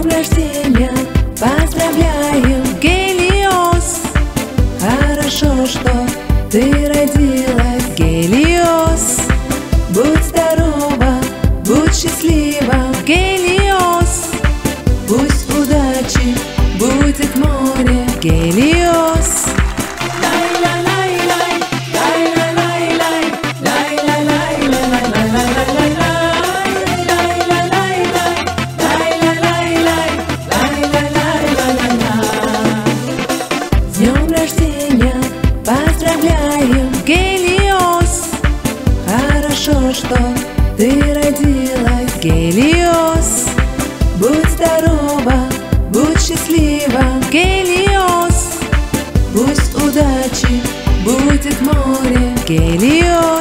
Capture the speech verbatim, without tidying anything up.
рождения поздравляем, Гелиос! Хорошо, что ты родилась, Гелиос! Будь здорова, будь счастлива, Гелиос! Пусть удачи будет море, Гелиос! С днем рождения поздравляем, Гелиос! Хорошо, что ты родилась, Гелиос! Будь здорова, будь счастлива, Гелиос! Пусть удачи будет море, Гелиос!